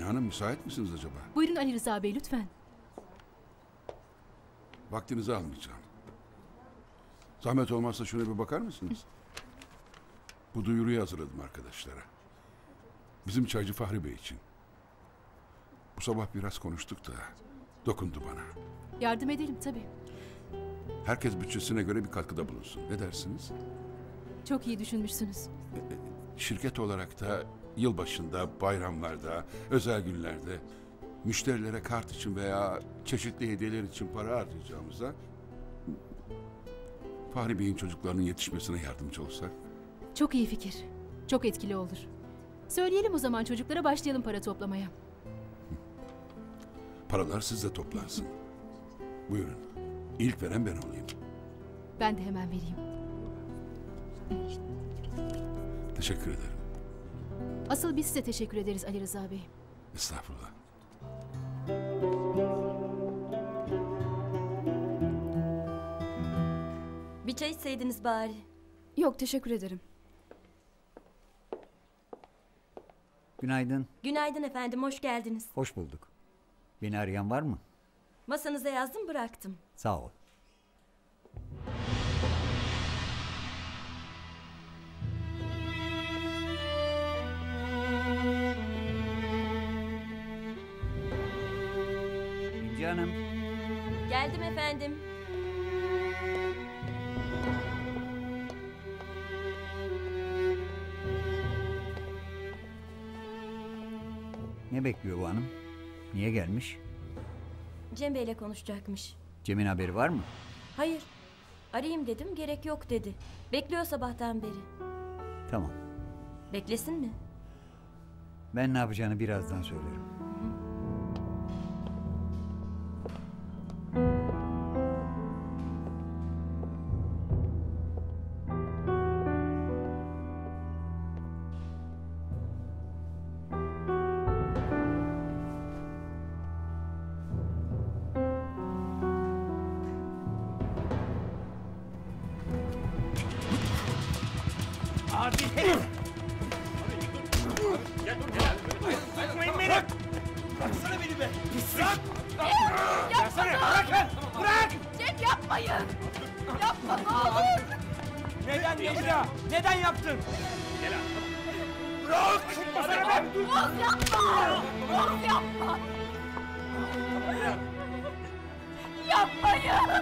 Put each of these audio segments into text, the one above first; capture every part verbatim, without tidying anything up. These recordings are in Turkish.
Hanım müsait misiniz acaba? Buyurun Ali Rıza Bey lütfen. Vaktinizi almayacağım. Zahmet olmazsa şuna bir bakar mısınız? Bu duyuruyu hazırladım arkadaşlara. Bizim çaycı Fahri Bey için. Bu sabah biraz konuştuk da dokundu bana. Yardım edelim tabii. Herkes bütçesine göre bir katkıda bulunsun. Ne dersiniz? Çok iyi düşünmüşsünüz. Şirket olarak da yılbaşında, bayramlarda, özel günlerde müşterilere kart için veya çeşitli hediyeler için para harcayacağımıza Fahri Bey'in çocuklarının yetişmesine yardımcı olsak. Çok iyi fikir. Çok etkili olur. Söyleyelim o zaman çocuklara, başlayalım para toplamaya. Paralar sizde toplansın. Buyurun. İlk veren ben olayım. Ben de hemen vereyim. Teşekkür ederim. Asıl biz size teşekkür ederiz Ali Rıza Bey. Estağfurullah. Bir çay içseydiniz bari. Yok, teşekkür ederim. Günaydın. Günaydın efendim, hoş geldiniz. Hoş bulduk. Beni arayan var mı? Masanıza yazdım, bıraktım. Sağ ol. İnci Hanım. Geldim efendim. Ne bekliyor bu hanım? Niye gelmiş? Cem Bey'le konuşacakmış. Cem'in haberi var mı? Hayır, arayayım dedim, gerek yok dedi. Bekliyor sabahtan beri. Tamam. Beklesin mi? Ben ne yapacağını birazdan söylerim. Abi herif! Bırakmayın beni! Bıraksana beni be! Bırak! Bıraksana! Bırakın! Bırak! Cem yapmayın! Yapma ne olur! Neden Necla? Neden yaptın? Gel abi. Bırak! Bıraksana be! Oğuz yapma! Oğuz yapma! Yapmayın!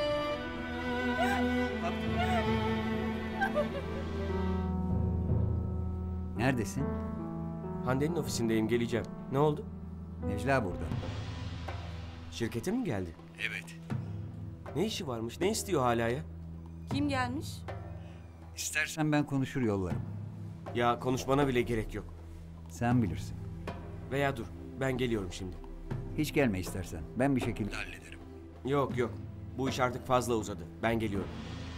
Neredesin? Hande'nin ofisindeyim, geleceğim. Ne oldu? Necla burada. Şirkete mi geldi? Evet. Ne işi varmış? Ne istiyor hala ya? Kim gelmiş? İstersen ben konuşur yollarım. Ya konuşmana bile gerek yok. Sen bilirsin. Veya dur, ben geliyorum şimdi. Hiç gelme istersen. Ben bir şekilde hallederim. Yok yok, bu iş artık fazla uzadı. Ben geliyorum.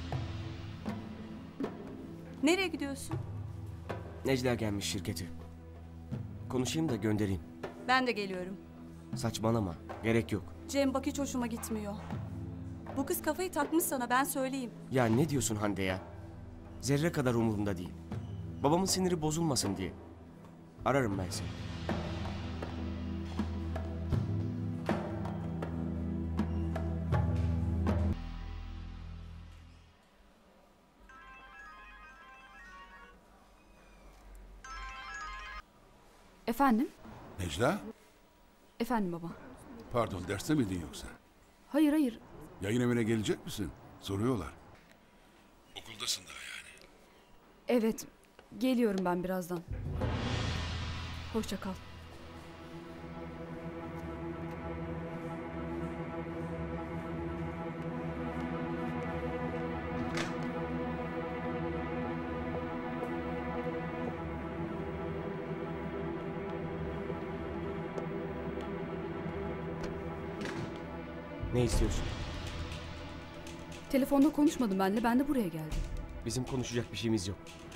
Nereye gidiyorsun? Necla gelmiş şirkete. Konuşayım da göndereyim. Ben de geliyorum. Saçmalama, gerek yok. Cem bak hiç hoşuma gitmiyor. Bu kız kafayı takmış sana, ben söyleyeyim. Ya ne diyorsun Hande ya? Zerre kadar umurumda değil. Babamın siniri bozulmasın diye. Ararım ben seni. Efendim? Necla? Efendim baba. Pardon, derste miydin yoksa? Hayır hayır. Yayın evine gelecek misin? Soruyorlar. Okuldasın daha yani. Evet. Geliyorum ben birazdan. Hoşça kal. Ne istiyorsun? Telefonda konuşmadım benle, ben de buraya geldim. Bizim konuşacak bir şeyimiz yok.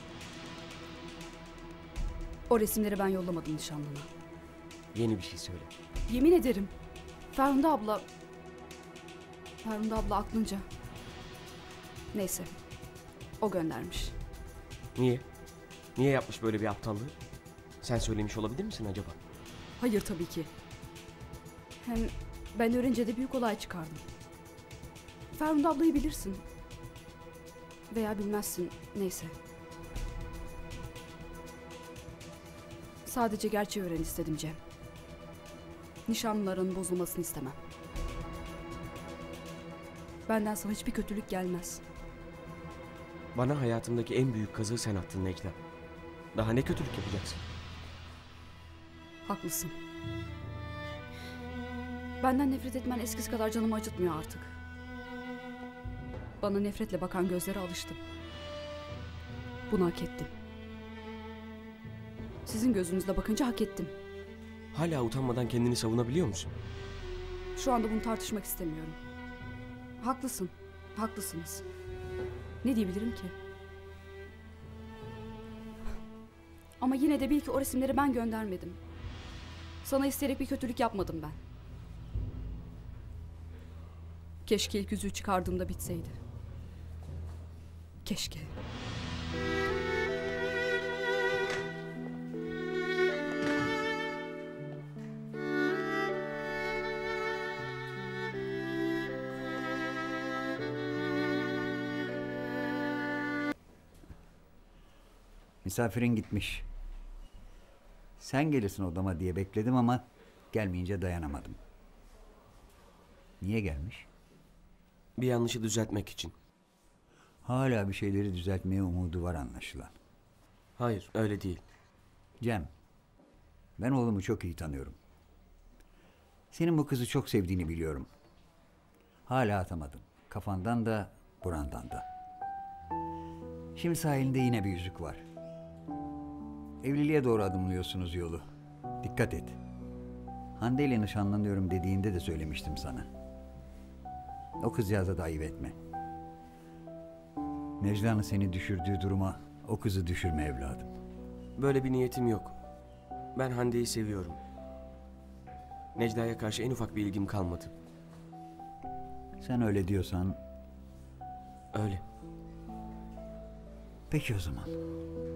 O resimleri ben yollamadım nişanlına. Yeni bir şey söyle. Yemin ederim. Ferhunde abla... Ferhunde abla aklınca. Neyse. O göndermiş. Niye? Niye yapmış böyle bir aptallığı? Sen söylemiş olabilir misin acaba? Hayır tabii ki. Hem ben öğrenince de büyük olay çıkardım. Ferhunde ablayı bilirsin. Veya bilmezsin, neyse. Sadece gerçeği öğren istedim Cem. Nişanlıların bozulmasını istemem. Benden sana hiçbir kötülük gelmez. Bana hayatımdaki en büyük kazığı sen attın Necla. Daha ne kötülük yapacaksın? Haklısın. Benden nefret etmen eskisi kadar canımı acıtmıyor artık. Bana nefretle bakan gözlere alıştım. Bunu hak ettim. Sizin gözünüzle bakınca hak ettim. Hala utanmadan kendini savunabiliyor musun? Şu anda bunu tartışmak istemiyorum. Haklısın. Haklısınız. Ne diyebilirim ki? Ama yine de bil ki o resimleri ben göndermedim. Sana isteyerek bir kötülük yapmadım ben. Keşke ilk yüzüğü çıkardığımda bitseydi. Keşke. Misafirin gitmiş. Sen gelirsin odama diye bekledim ama gelmeyince dayanamadım. Niye gelmiş? Bir yanlışı düzeltmek için. Hala bir şeyleri düzeltmeye umudu var anlaşılan. Hayır, öyle değil. Cem, ben oğlumu çok iyi tanıyorum. Senin bu kızı çok sevdiğini biliyorum. Hala atamadın. Kafandan da, burandan da. Şimdi sahilinde yine bir yüzük var. Evliliğe doğru adımlıyorsunuz yolu. Dikkat et. Hande ile nişanlanıyorum dediğinde de söylemiştim sana. O kızcağıza da ayıp etme. Necla'nın seni düşürdüğü duruma o kızı düşürme evladım. Böyle bir niyetim yok. Ben Hande'yi seviyorum. Necla'ya karşı en ufak bir ilgim kalmadı. Sen öyle diyorsan... Öyle. Peki o zaman.